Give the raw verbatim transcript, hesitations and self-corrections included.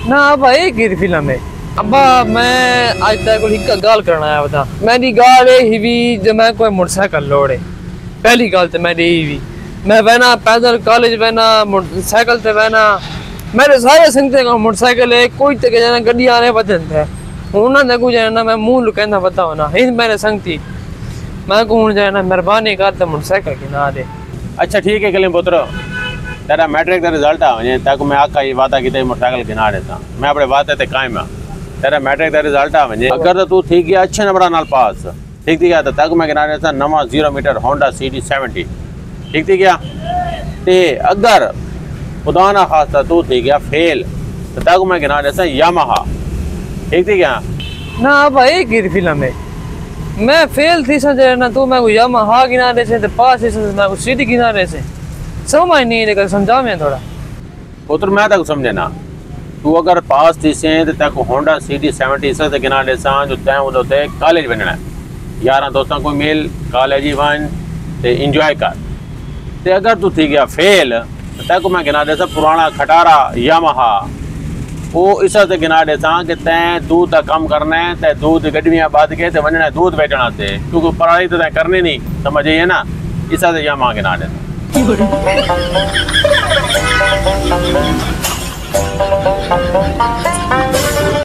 ना भाई गिर फिल्म है। अब्बा मैं आज तक एक गाल करना आया बता। मेरी गाल ही भी जब मैं कोई मोटरसाइकिल लोड़े। पहली गाल तो मेरी ही भी मैं बहना पैदल कॉलेज बहना मोटरसाइकिल से बहना मेरे सारे संगते का मोटरसाइकिल है कोई तक जाना गड्डी आने बदन थे उन्होंने कुछ जाना मैं मुंह लुकना बताओ ना हिंद मेरे संगती मैं को जाना मेहरबानी कर तो मोटरसाइकिल की ना दे। अच्छा ठीक है कलीम पुत्र तेरा मैट्रिक का रिजल्ट आ वजे तक मैं आका ये वादा की मोटरसाइकिल गिना देता मैं अपने वादे ते कायम हाँ। तेरा मैट्रिक का रिजल्ट आ वजे अगर तो तू थी गया अच्छे नंबर नाल पास ठीक थी गया तो तक मैं गिना देता नवा zero meter Honda C D seventy ठीक थी गया ते अगर खुदा ना खास्ता तू थी गया फेल तो तक मैं गिना देता यामाहा ठीक थी गया ना भाई गिर फिल्म है मैं फेल थी सजे ना तू मैं को यामाहा गिना दे से पास से मैं को सीधी गिना दे से समझ नहीं लेकर समझा मैं थोड़ा पुत्र मैं तक समझे ना तू अगर पास थी से तो तक होंडा सी डी सेवेंटी से गिना दे सा जो तैं उदे कॉलेज बनना है यार दोस्तों को मिल कॉलेज ही वन ते इंजॉय कर ते अगर तू थी गया फेल तो तक मैं गिना दे सा पुराना खटारा यामाहा वो इस से गिना दे सा कि तैं दूध का काम करना है ते दूध गड्डियाँ बांध के ते बनना दूध बेचना थे क्योंकि पढ़ाई तो तैं करनी नहीं समझ है ना इस से यामाहा गिना दे Thank you.